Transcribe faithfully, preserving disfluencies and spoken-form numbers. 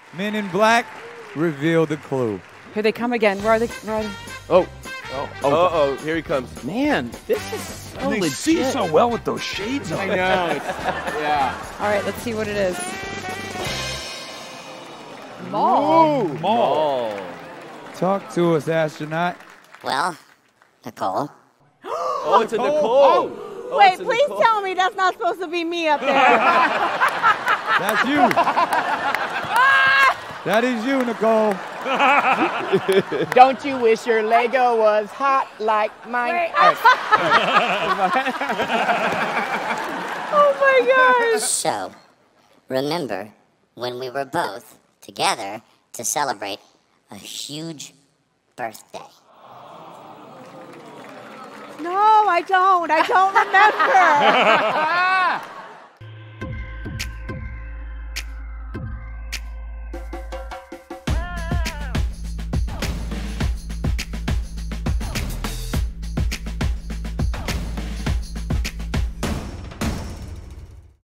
Men in Black, reveal the clue. Here they come again. Where are they? Where are they? Oh. Oh, oh. Uh-oh, here he comes. Man, this is so And they legit. see so well with those shades on. I know. It's, yeah. All right, let's see what it is. Mall. Ooh, mall. Oh. Talk to us, astronaut. Well, Nicole. Oh, it's a Nicole. Oh. Oh, Wait, it's a please Nicole. tell me that's not supposed to be me up there. That's you. That is you, Nicole. Don't you wish your Lego was hot like mine? Oh my gosh. So, remember when we were both together to celebrate a huge birthday? No, I don't. I don't remember.